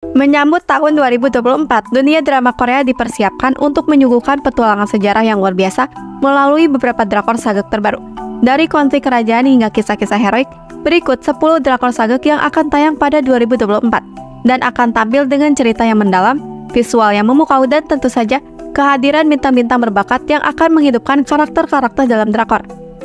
Menyambut tahun 2024, dunia drama Korea dipersiapkan untuk menyuguhkan petualangan sejarah yang luar biasa melalui beberapa drakor sagek terbaru. Dari konflik kerajaan hingga kisah-kisah heroik, berikut 10 drakor sagek yang akan tayang pada 2024 dan akan tampil dengan cerita yang mendalam, visual yang memukau, dan tentu saja kehadiran bintang-bintang berbakat yang akan menghidupkan karakter-karakter dalam drakor.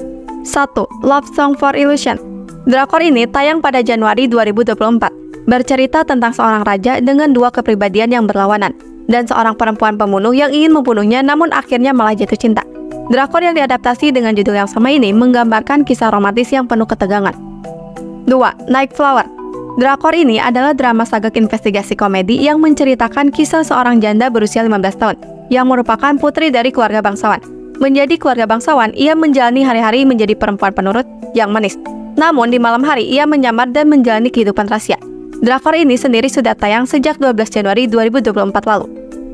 1. Love Song for Illusion. Drakor ini tayang pada Januari 2024. Bercerita tentang seorang raja dengan dua kepribadian yang berlawanan dan seorang perempuan pembunuh yang ingin membunuhnya namun akhirnya malah jatuh cinta. Drakor yang diadaptasi dengan judul yang sama ini menggambarkan kisah romantis yang penuh ketegangan. 2. Nightflower. Drakor ini adalah drama sagek investigasi komedi yang menceritakan kisah seorang janda berusia 15 tahun yang merupakan putri dari keluarga bangsawan. Menjadi keluarga bangsawan, ia menjalani hari-hari menjadi perempuan penurut yang manis. Namun di malam hari ia menyamar dan menjalani kehidupan rahasia. Drakor ini sendiri sudah tayang sejak 12 Januari 2024 lalu.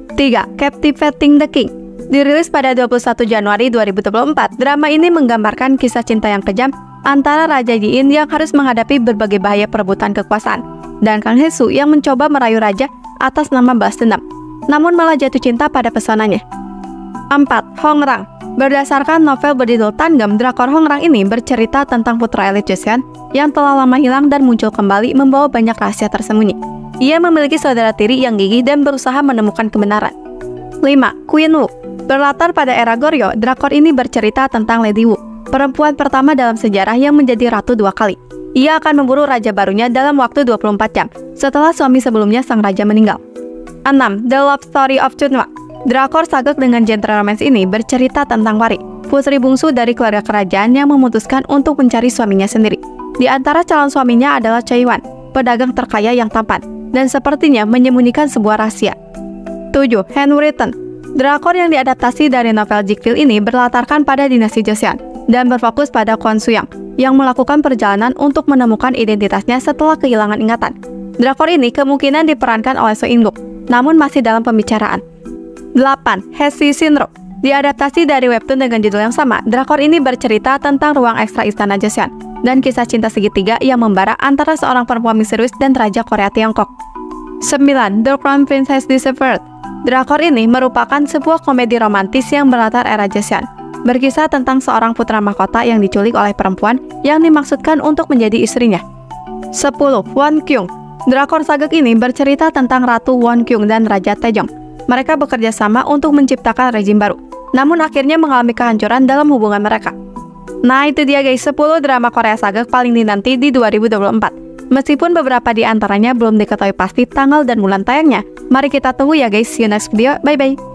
3. Captivating the King. Dirilis pada 21 Januari 2024, drama ini menggambarkan kisah cinta yang kejam antara Raja Ji-in yang harus menghadapi berbagai bahaya perebutan kekuasaan dan Kang Hee-soo yang mencoba merayu raja atas nama balas dendam, namun malah jatuh cinta pada pesonanya. 4. Hongrang. Berdasarkan novel berjudul Tangam, drakor Hongrang ini bercerita tentang putra elit Joseon yang telah lama hilang dan muncul kembali membawa banyak rahasia tersembunyi. Ia memiliki saudara tiri yang gigih dan berusaha menemukan kebenaran. 5. Queen Wu. Berlatar pada era Goryeo, drakor ini bercerita tentang Lady Wu, perempuan pertama dalam sejarah yang menjadi ratu 2 kali. Ia akan memburu raja barunya dalam waktu 24 jam, setelah suami sebelumnya sang raja meninggal. 6. The Love Story of Chunwa. Drakor sagek dengan genre romance ini bercerita tentang Wari, putri bungsu dari keluarga kerajaan yang memutuskan untuk mencari suaminya sendiri. Di antara calon suaminya adalah Choi Wan, pedagang terkaya yang tampan, dan sepertinya menyembunyikan sebuah rahasia. 7. Handwritten. Drakor yang diadaptasi dari novel Jikville ini berlatarkan pada dinasti Joseon dan berfokus pada Kwon Soo-young yang melakukan perjalanan untuk menemukan identitasnya setelah kehilangan ingatan. Drakor ini kemungkinan diperankan oleh Seo In-guk, namun masih dalam pembicaraan. 8. Hesi Shinro. Diadaptasi dari webtoon dengan judul yang sama, drakor ini bercerita tentang ruang ekstra istana Joseon dan kisah cinta segitiga yang membara antara seorang perempuan misterius dan Raja Korea Tiongkok. 9. The Crown Princess Disappeared. Drakor ini merupakan sebuah komedi romantis yang berlatar era Joseon, berkisah tentang seorang putra mahkota yang diculik oleh perempuan yang dimaksudkan untuk menjadi istrinya. 10. Won Kyung. Drakor sagek ini bercerita tentang Ratu Won Kyung dan Raja Taejong. Mereka bekerja sama untuk menciptakan rezim baru, namun akhirnya mengalami kehancuran dalam hubungan mereka. Nah itu dia guys, 10 drama Korea sagek paling dinanti di 2024. Meskipun beberapa di antaranya belum diketahui pasti tanggal dan bulan tayangnya. Mari kita tunggu ya guys, see you next video, bye bye.